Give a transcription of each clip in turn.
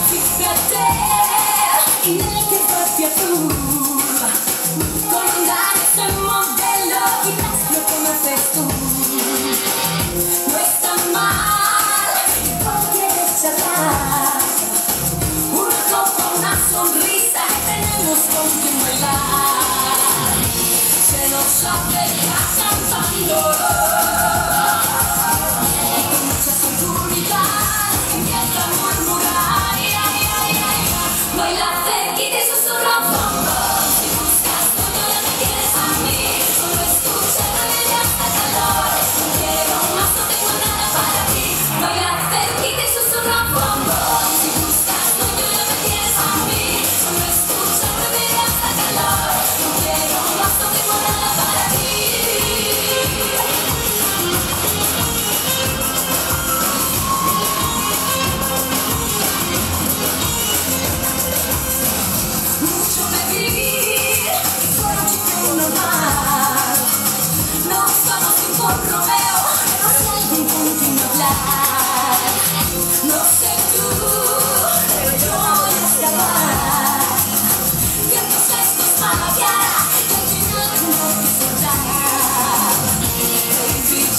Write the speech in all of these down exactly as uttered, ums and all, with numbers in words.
Fíjate en el que propia tú, con dar ese modelo y das lo que me haces tú. No está mal, no quieres charlar, una copa, una sonrisa, tenemos con quien bailar. Se nos sabe cantando.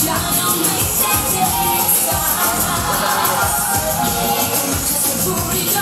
Booty